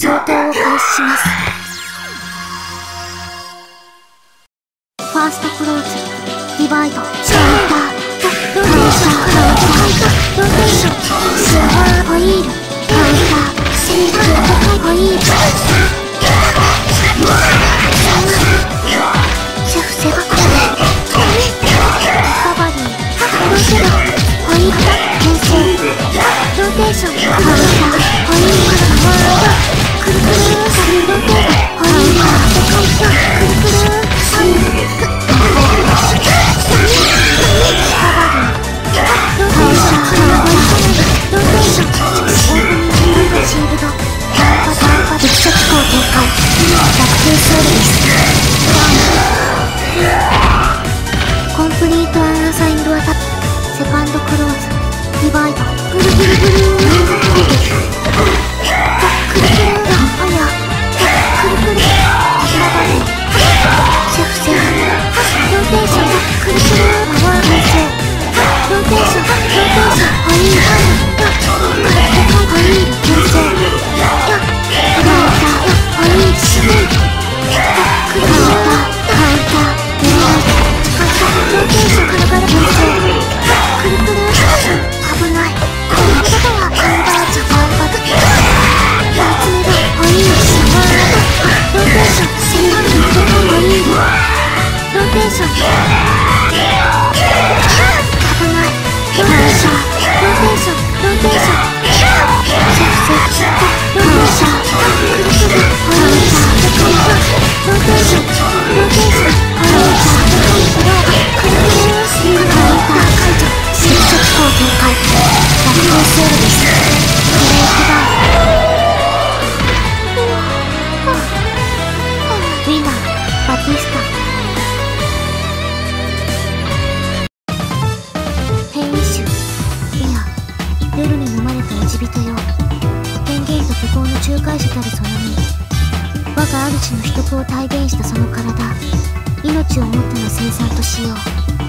消灯を開始します。ファーストクローズ、ディバイド、カウンター、ローテーション、ローテーション、スーパーホイール、カウンター、セリフ、ホイール、シェフセバコーババリー、ローテバ、ホイール、転生、ローテーション、カウンター、ホイール、くるくるー、サルローテーバ、ホイール、くるくるー、サル、コンプリートアンアサインドアタック、セカンドクローズ、ディバイド、ぐるぐるぐるー、くるくるー、あや、くるくるー、ババリー、シェフセフ、ローテーション、くるくるー、パワー変性、ローテーション、ホイール、ホイール、変性、カウンター、ホイール、スピン、カウンター、ローテーション、カラカラ変性、くるくる、危ない、このことはハンバージャパンバグ、夏目だ、ホイール、シャワー、ローテーション、セリフ、ホイール、ローテーション、危ない、ローテーション、ローテーション、ローテーション、シェフセフ、ローテーション、くるくる、ホイール、ローテーション、ローテーション、ホイール、くるくる、スピーカウンター解除、接触法展開、ラップセールです、ブレイクダウン、ウィナー、バティスタ、変異種、エア、ルルに飲まれた落ち人よ、権限と虚構の仲介者たるその身、我が主の秘匿を体現したその体、命をもっての生産としよう。